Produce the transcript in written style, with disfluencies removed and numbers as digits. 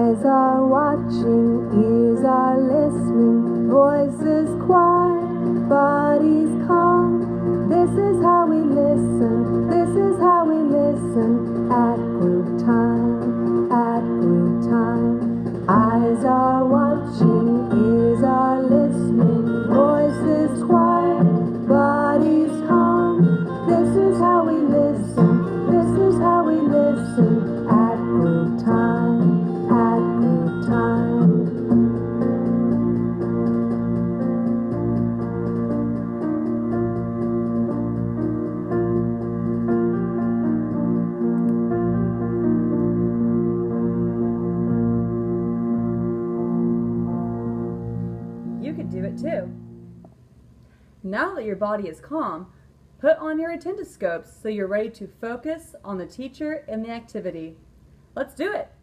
Eyes are watching, ears are listening, voices quiet, bodies calm. This is how we listen, this is how we listen at group time, at group time. Eyes are watching, ears are listening, voices quiet, bodies calm. This is how we listen, this is how we listen at group time, at group time. You could do it too. Now that your body is calm, put on your attendoscopes so you're ready to focus on the teacher and the activity. Let's do it!